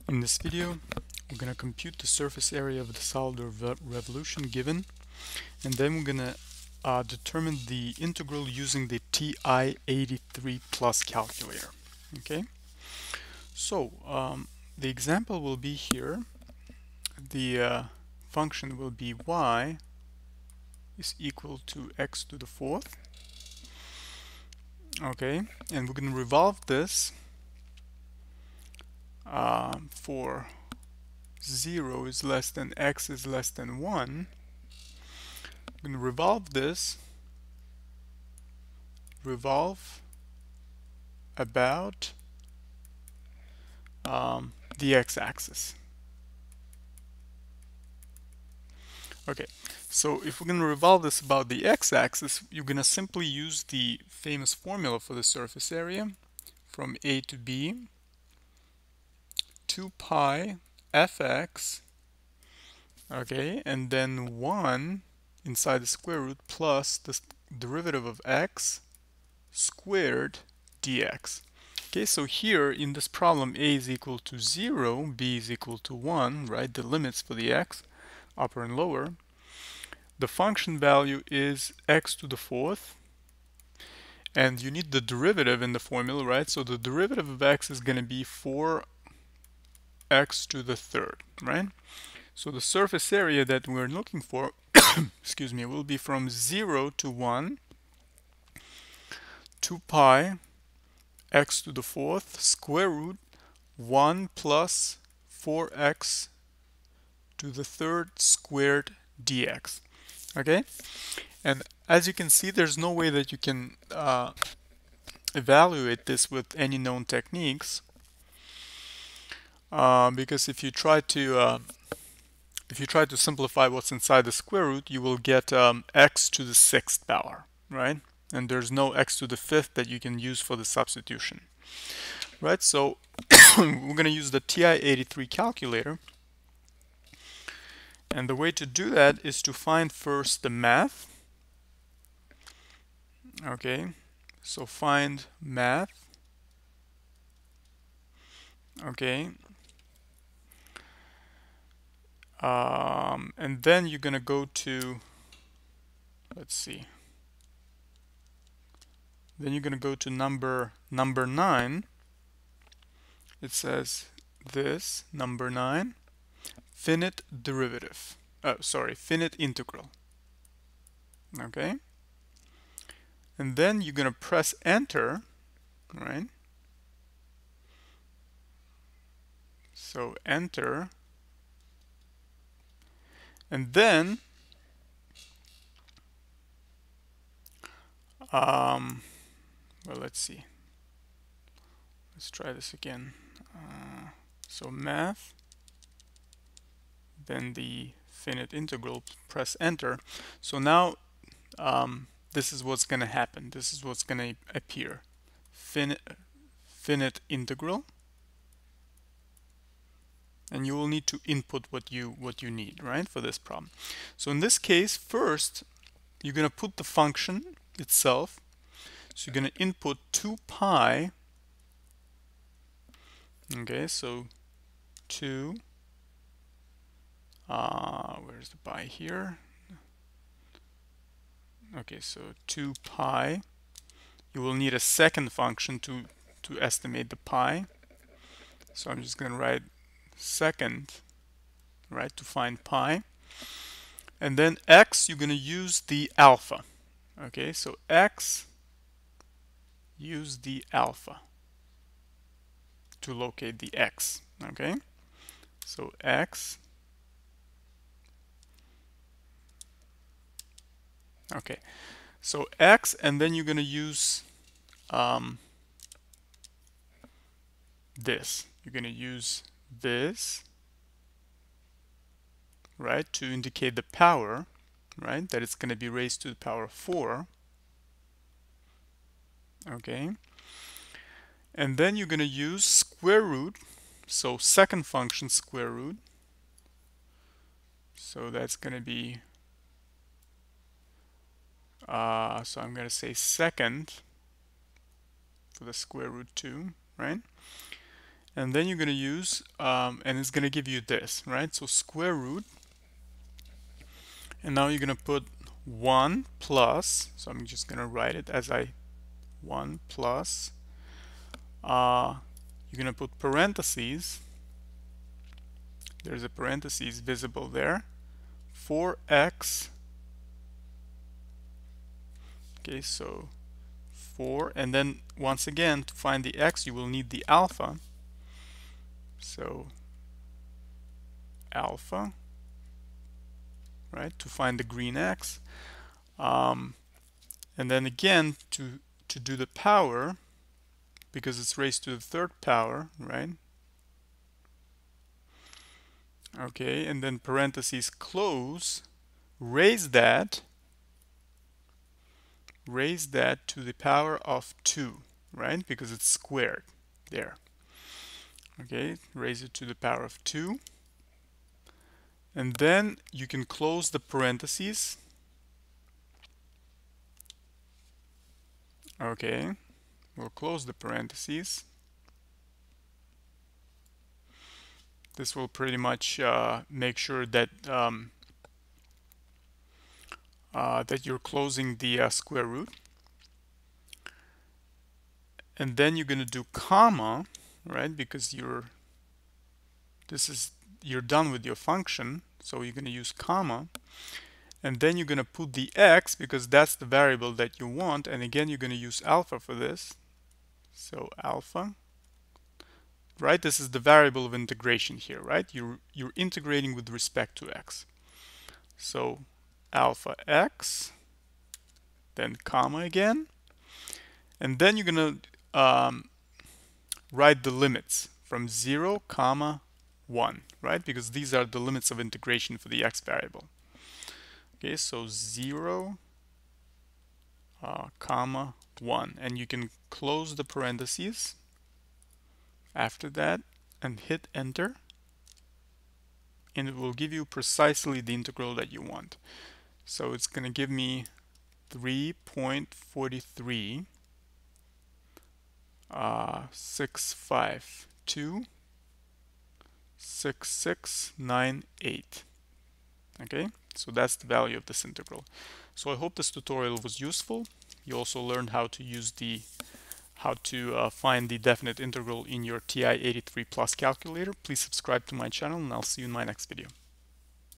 In this video, we're going to compute the surface area of the solid revolution given, and then we're going to determine the integral using the TI-83 plus calculator. Okay, so the example will be here. The function will be y is equal to x to the fourth. Okay, and we're going to revolve this for 0 is less than x is less than 1. I'm going to revolve about the x-axis. Okay, so if we're going to revolve this about the x-axis, you're going to simply use the famous formula for the surface area from a to b, 2 pi fx, okay, and then 1 inside the square root plus the derivative of x squared dx. Okay, so here in this problem, a is equal to 0, b is equal to 1, right? The limits for the x, upper and lower. The function value is x to the fourth, and you need the derivative in the formula, right? So the derivative of x is going to be 4x to the third, right? So the surface area that we're looking for, excuse me, will be from 0 to 1, 2 pi x to the fourth square root 1 plus 4x to the third squared dx. Okay, and as you can see, there's no way that you can evaluate this with any known techniques, because if you try to simplify what's inside the square root, you will get x to the sixth power, right? And there's no x to the fifth that you can use for the substitution, right? So we're going to use the TI-83 calculator, and the way to do that is to find first the math. Okay, so find math. Okay, and then you're going to go to, let's see, then you're going to go to number 9. It says this, number 9, finite derivative, finite integral. Okay, and then you're going to press enter, right? So enter, and then well, let's see, let's try this again. So math, then the finite integral, press enter. So now this is what's going to happen. This is what's going to appear. Finite integral, and you will need to input what you need, right, for this problem. So in this case, first you're going to put the function itself. So you're going to input 2 pi. Okay, so 2, where's the pi here? Okay, so 2 pi. You will need a second function to estimate the pi. So I'm just going to write second, right, to find pi. And then x, you're going to use the alpha. Okay, so x, use the alpha to locate the x. Okay, so x. Okay, so x, and then you're going to use this. You're going to use this, right, to indicate the power, right, that it's going to be raised to the power of 4. Okay, and then you're going to use square root, so second function square root. So that's going to be so I'm going to say second for the square root 2, right? And then you're going to use, and it's going to give you this, right? So square root, and now you're going to put 1 plus, so I'm just going to write it as 1 plus, you're going to put parentheses, there's a parentheses visible there, 4x, okay, so 4, and then once again to find the x you will need the alpha, so alpha, right, to find the green x, and then again to do the power, because it's raised to the third power, right? Okay, and then parentheses close, raise that to the power of 2, right? Because it's squared there. Okay, raise it to the power of 2. And then you can close the parentheses. Okay, we'll close the parentheses. This will pretty much make sure that that you're closing the square root. And then you're going to do comma, right? Because you're done with your function, so you're going to use comma. And then you're going to put the x, because that's the variable that you want, and again you're going to use alpha for this. So alpha, right? This is the variable of integration here, right? You're integrating with respect to x. So alpha x, then comma again, and then you're going to write the limits from 0, comma 1, right? Because these are the limits of integration for the x variable. Okay, so 0, comma 1, and you can close the parentheses after that and hit enter, and it will give you precisely the integral that you want. So it's going to give me 3.43 652 6698. Okay, so that's the value of this integral. So I hope this tutorial was useful. You also learned how to use find the definite integral in your TI-83 Plus calculator. Please subscribe to my channel, and I'll see you in my next video.